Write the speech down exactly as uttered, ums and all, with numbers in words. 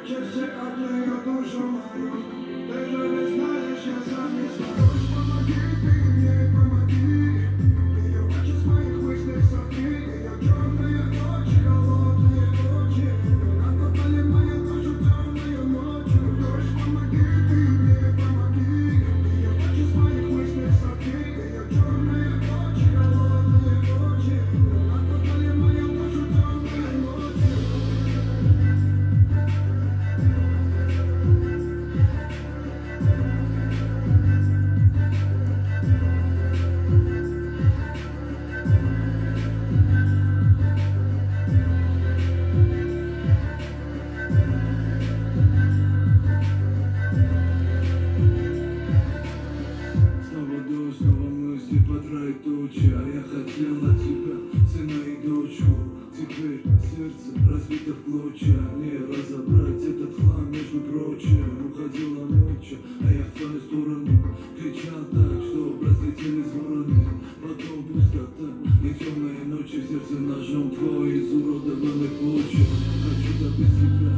сердце от нее душу мою. Ты же ведь знаешь, я сам не справлюсь. Помоги ты мне, помоги. Ее очи с моих мыслей сотри. Ее черные ночи, холодные ночи накопали мою душу темную ночью. Дождь, помоги ты мне, помоги. Ее очи с моих мыслей сотри. Ее черные ночи, холодные ночи накопали мою душу темную ночью. Снова дождь, снова мысли по троеточию. А я хотел на тебя, сына и дочку. Теперь сердце разбито в клочья. Не разобрать этот хлам, между прочим. Уходила ночью, а я в твою сторону кричал так, что разлетелись вороны. Потом пустота и темные ночи. В сердце ножом твой изуродованный почек. Хочу забыть тебя.